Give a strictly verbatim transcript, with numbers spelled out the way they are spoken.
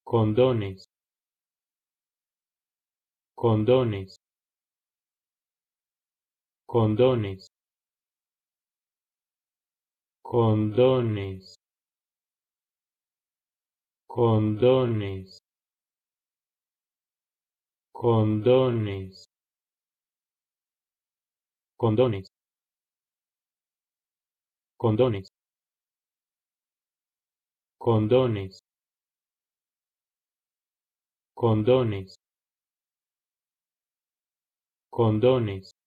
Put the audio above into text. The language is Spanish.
condones, condones, condones, condones, condones, condones, condones, condones, condones, condones, condones,